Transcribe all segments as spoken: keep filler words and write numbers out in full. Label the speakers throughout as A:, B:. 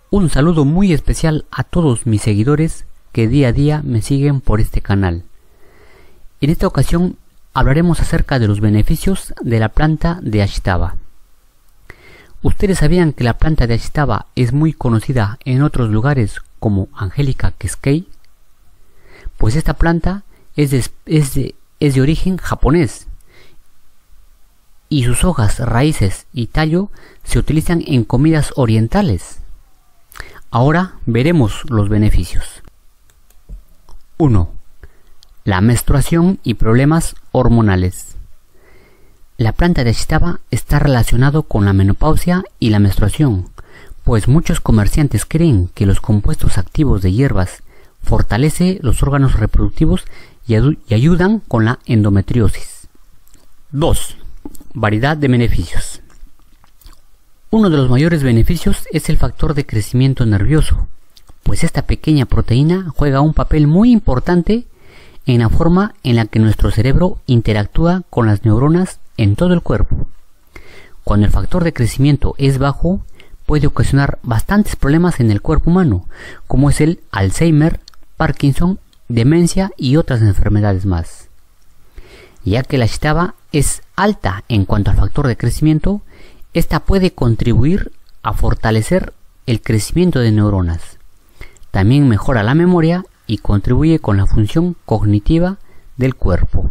A: Un saludo muy especial a todos mis seguidores que día a día me siguen por este canal. En esta ocasión hablaremos acerca de los beneficios de la planta de Ashtava. ¿Ustedes sabían que la planta de Ashtava es muy conocida en otros lugares como Angelica Keskei? Pues esta planta es de, es de, es de origen japonés y sus hojas, raíces y tallo se utilizan en comidas orientales. Ahora veremos los beneficios. uno. La menstruación y problemas hormonales. La planta de Ashtava está relacionado con la menopausia y la menstruación, pues muchos comerciantes creen que los compuestos activos de hierbas fortalecen los órganos reproductivos y, y ayudan con la endometriosis. dos. Variedad de beneficios. Uno de los mayores beneficios es el factor de crecimiento nervioso, pues esta pequeña proteína juega un papel muy importante en la forma en la que nuestro cerebro interactúa con las neuronas en todo el cuerpo. Cuando el factor de crecimiento es bajo, puede ocasionar bastantes problemas en el cuerpo humano, como es el Alzheimer, Parkinson, demencia y otras enfermedades más. Ya que la Ashtava es alta en cuanto al factor de crecimiento, esta puede contribuir a fortalecer el crecimiento de neuronas. También mejora la memoria y contribuye con la función cognitiva del cuerpo.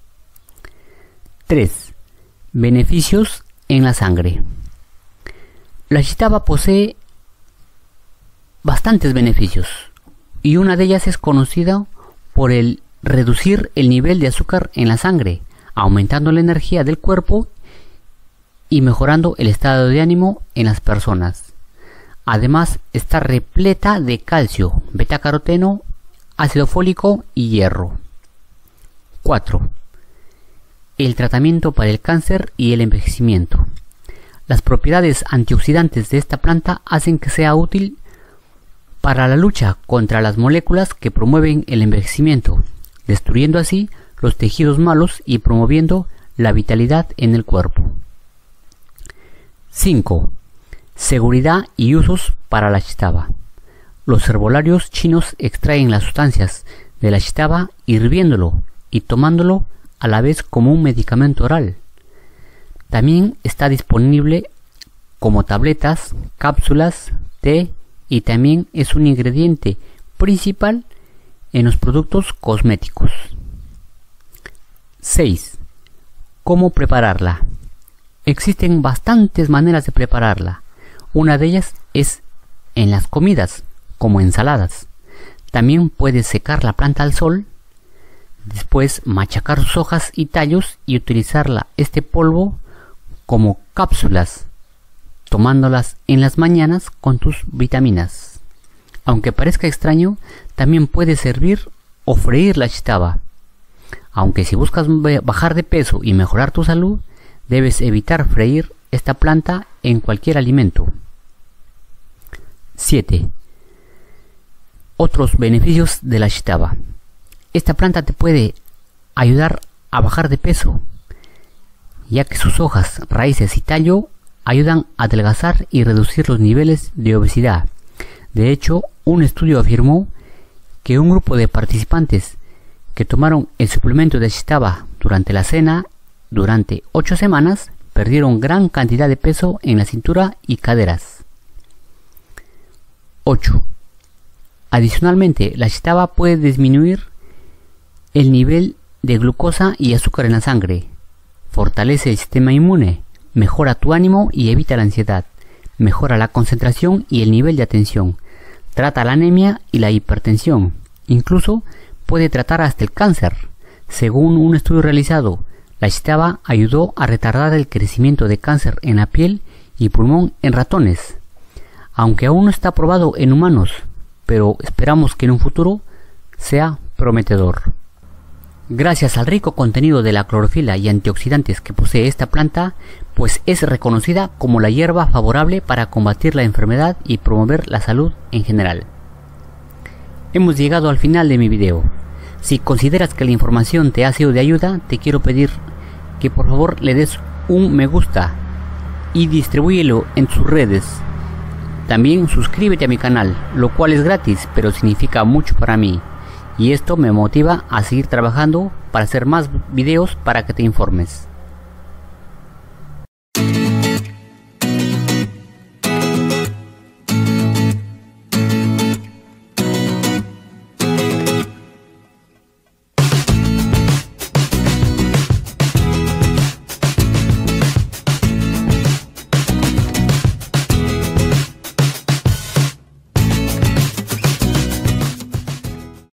A: tres. Beneficios en la sangre. La Ashtava posee bastantes beneficios y una de ellas es conocida por el reducir el nivel de azúcar en la sangre, aumentando la energía del cuerpo y mejorando el estado de ánimo en las personas. Además, está repleta de calcio, betacaroteno, ácido fólico y hierro. cuatro. El tratamiento para el cáncer y el envejecimiento. Las propiedades antioxidantes de esta planta hacen que sea útil para la lucha contra las moléculas que promueven el envejecimiento, destruyendo así los tejidos malos y promoviendo la vitalidad en el cuerpo. cinco. Seguridad y usos para la Ashtava. Los herbolarios chinos extraen las sustancias de la Ashtava hirviéndolo y tomándolo a la vez como un medicamento oral. También está disponible como tabletas, cápsulas, té y también es un ingrediente principal en los productos cosméticos. seis. ¿Cómo prepararla? Existen bastantes maneras de prepararla. Una de ellas es en las comidas, como ensaladas. También puedes secar la planta al sol, después machacar sus hojas y tallos y utilizarla este polvo como cápsulas, tomándolas en las mañanas con tus vitaminas. Aunque parezca extraño, también puede servir o freír la Ashtava. Aunque si buscas bajar de peso y mejorar tu salud, debes evitar freír esta planta en cualquier alimento. siete. Otros beneficios de la Ashtava. Esta planta te puede ayudar a bajar de peso, ya que sus hojas, raíces y tallo ayudan a adelgazar y reducir los niveles de obesidad. De hecho, un estudio afirmó que un grupo de participantes que tomaron el suplemento de Ashtava durante la cena durante ocho semanas perdieron gran cantidad de peso en la cintura y caderas. ocho. Adicionalmente, la Ashtava puede disminuir el nivel de glucosa y azúcar en la sangre, fortalece el sistema inmune, mejora tu ánimo y evita la ansiedad, mejora la concentración y el nivel de atención, trata la anemia y la hipertensión, incluso puede tratar hasta el cáncer. Según un estudio realizado, la Ashtava ayudó a retardar el crecimiento de cáncer en la piel y pulmón en ratones, aunque aún no está probado en humanos, pero esperamos que en un futuro sea prometedor. Gracias al rico contenido de la clorofila y antioxidantes que posee esta planta, pues es reconocida como la hierba favorable para combatir la enfermedad y promover la salud en general. Hemos llegado al final de mi video. Si consideras que la información te ha sido de ayuda, te quiero pedir que por favor le des un me gusta y distribúyelo en tus redes. También suscríbete a mi canal, lo cual es gratis, pero significa mucho para mí. Y esto me motiva a seguir trabajando para hacer más videos para que te informes.